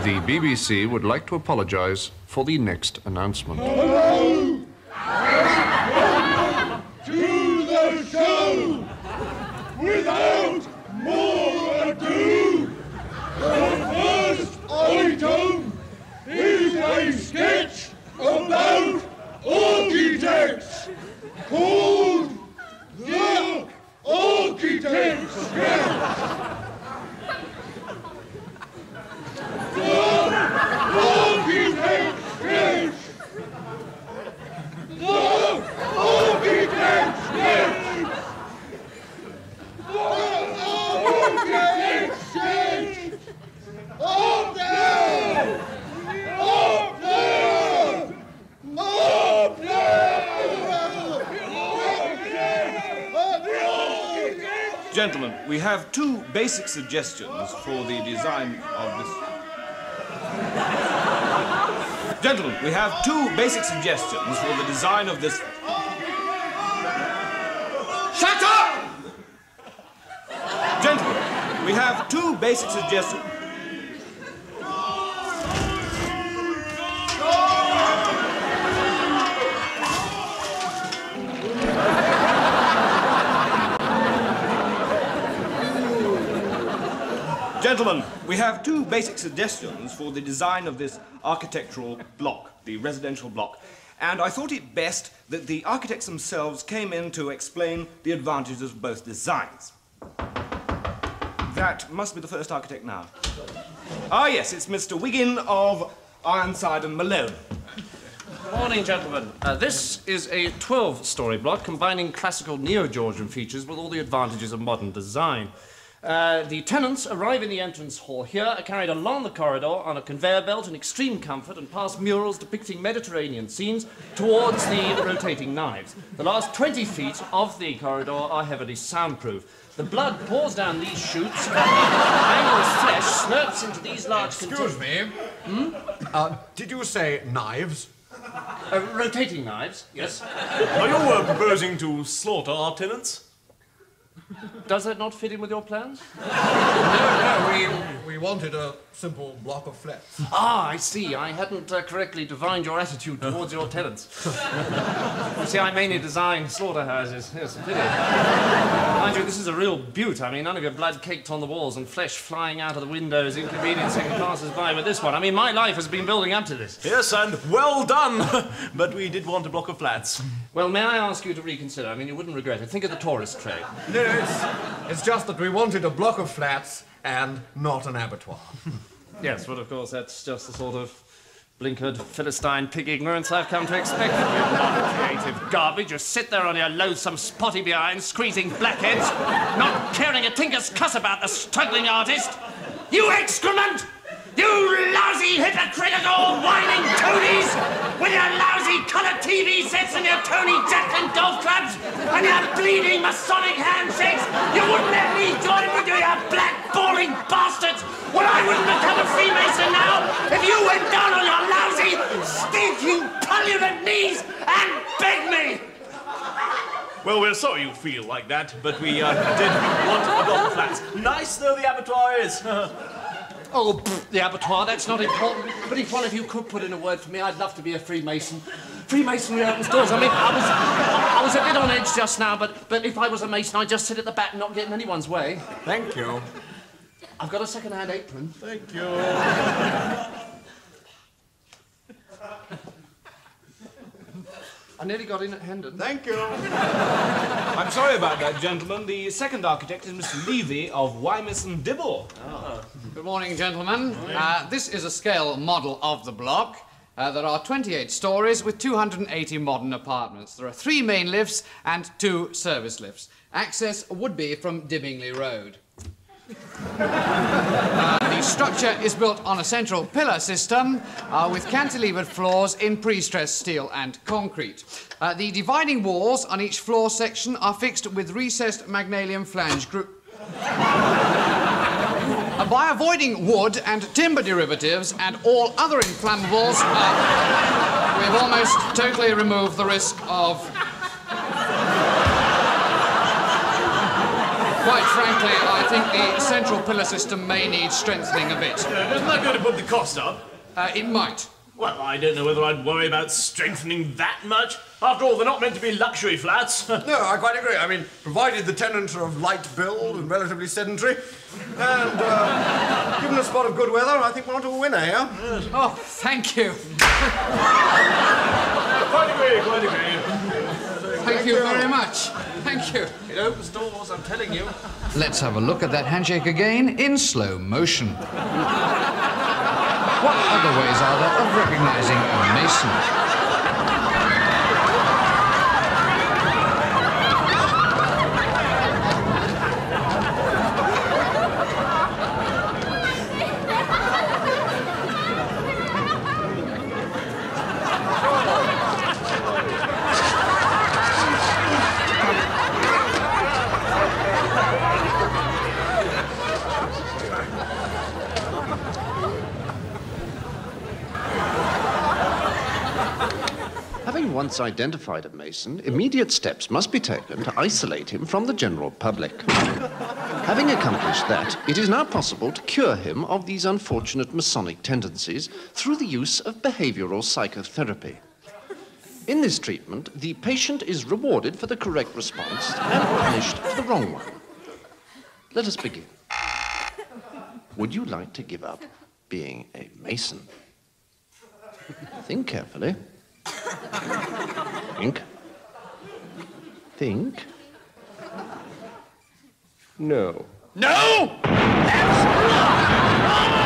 The BBC would like to apologise for the next announcement. Hello! To the show! Without more ado, the first item is a sketch about architects called The Architect's Sketch. Gentlemen, we have two basic suggestions for the design of this... Gentlemen, we have two basic suggestions for the design of this... Shut up! Gentlemen, we have two basic suggestions... Gentlemen, we have two basic suggestions for the design of this architectural block, the residential block. And I thought it best that the architects themselves came in to explain the advantages of both designs. That must be the first architect now. Ah, yes, it's Mr. Wiggin of Ironside and Malone. Morning, gentlemen. This is a 12-storey block combining classical neo-Georgian features with all the advantages of modern design. The tenants arrive in the entrance hall here, are carried along the corridor on a conveyor belt in extreme comfort and past murals depicting Mediterranean scenes towards the rotating knives. The last 20 feet of the corridor are heavily soundproof. The blood pours down these chutes and the angled flesh slurps into these large... Excuse me. Did you say knives? Rotating knives, yes. Are you proposing to slaughter our tenants? Does that not fit in with your plans? No, we wanted a simple block of flats. Ah, I see. I hadn't correctly divined your attitude towards your tenants. You see, I mainly design slaughterhouses. Yes, pity. Mind you, this is a real beaut. I mean, none of your blood caked on the walls and flesh flying out of the windows, inconveniencing passers-by with this one. I mean, my life has been building up to this. Yes, and well done. But we did want a block of flats. Well, may I ask you to reconsider? I mean, you wouldn't regret it. Think of the tourist trade. No, it's just that we wanted a block of flats and not an abattoir. Yes, well, of course, that's just the sort of blinkered, Philistine pig ignorance I've come to expect from you. Non-creative garbage. You sit there on your loathsome spotty behind, squeezing blackheads, not caring a tinker's cuss about the struggling artist. You excrement! You lousy, hypocritical, whining toadies! With your lousy colour TV sets and your Tony Jacklin golf clubs and your bleeding Masonic handshakes! You wouldn't let me join with you, you black, boring bastards! Well, I wouldn't become a Freemason now if you went down on your lousy, stinking, polluted knees and begged me! Well, we're sorry you feel like that, but we did want a block of flats. Nice though the abattoir is. Oh, the abattoir, that's not important. But if one of you could put in a word for me, I'd love to be a Freemason. Freemasonry opens doors. I mean, I was a bit on edge just now, but if I was a Mason, I'd just sit at the back and not get in anyone's way. Thank you. I've got a second-hand apron. Thank you. I nearly got in at Hendon. Thank you. I'm sorry about that, gentlemen. The second architect is Mr. Levy of Wemyss and Dibble. Oh. Good morning, gentlemen. This is a scale model of the block. There are 28 stories with 280 modern apartments. There are 3 main lifts and 2 service lifts. Access would be from Dibbingley Road. The structure is built on a central pillar system with cantilevered floors in pre-stressed steel and concrete. The dividing walls on each floor section are fixed with recessed magnesium flange group. By avoiding wood and timber derivatives and all other inflammables, we've almost totally removed the risk of, quite frankly, frankly, I think the central pillar system may need strengthening a bit. Isn't that going to put the cost up? It might. Well, I don't know whether I'd worry about strengthening that much. After all, they're not meant to be luxury flats. No, I quite agree. I mean, provided the tenants are of light build and relatively sedentary, and given a spot of good weather, I think we're onto a winner here. Yes. Oh, thank you. Quite agree, quite agree. Thank you very much. Thank you. It opens doors, I'm telling you. Let's have a look at that handshake again in slow motion. What other ways are there of recognizing a Mason? Having once identified a Mason, immediate steps must be taken to isolate him from the general public. Having accomplished that, it is now possible to cure him of these unfortunate Masonic tendencies through the use of behavioral psychotherapy. In this treatment, the patient is rewarded for the correct response and punished for the wrong one. Let us begin. Would you like to give up being a Mason? Think carefully. Think. Think. No. No! That's not